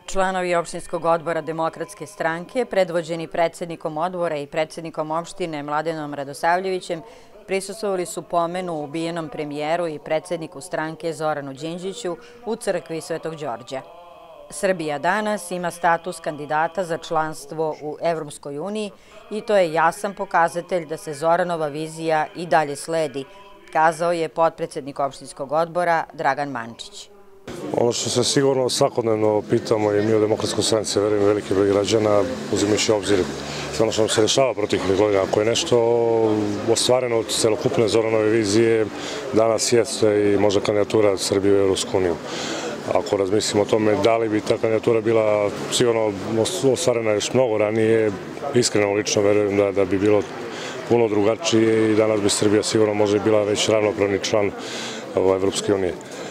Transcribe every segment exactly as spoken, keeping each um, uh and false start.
Članovi opštinskog odbora Demokratske stranke, predvođeni predsednikom odbora i predsednikom opštine Mladenom Radosavljevićem, prisustvovali su pomenu ubijenom premijeru i predsedniku stranke Zoranu Đinđiću u crkvi Svetog Đorđa. Srbija danas ima status kandidata za članstvo u Evropskoj uniji i to je jasan pokazatelj da se Zoranova vizija i dalje sledi, kazao je potpredsednik opštinskog odbora Dragan Mančić. Ono što se sigurno svakodnevno pitamo i mi u Demokratskoj stranci, verujem veliki broj građana, uzimajući obzir sve ono što nam se dešava proteklih godina. Ako je nešto ostvareno od celokupne Zoranove vizije, danas jeste i možda kandidatura Srbije u Evropsku uniju. Ako razmislimo o tome da li bi ta kandidatura bila sigurno ostvarena još mnogo ranije, iskreno lično verujem da, da bi bilo puno drugačije i danas bi Srbija sigurno možda bila već ravnopravni član Evropske unije.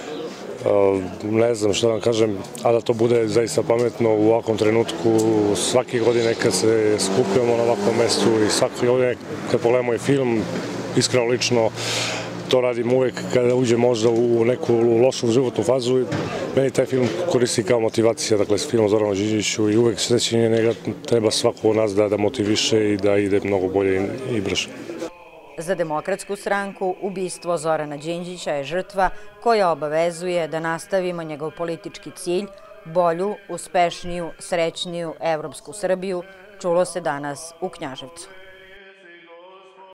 Ne znam što da vam kažem, a da to bude zaista pametno u ovakvom trenutku. Svake godine kad se skupljamo na ovakvom mestu i svake godine kad pogledamo i film, iskreno lično to radim uvek kada uđem možda u neku lošu životnu fazu. Meni taj film koristi kao motivacija, dakle s filmom Zoranu Đinđiću i uvek sećanje njega treba svako od nas da, da motiviše i da ide mnogo bolje i, i brže. Za Demokratsku stranku ubistvo Zorana Đinđića je žrtva koja obavezuje da nastavimo njegov politički cilj, bolju, uspešniju, srećniju evropsku Srbiju, čulo se danas u Knjaževcu.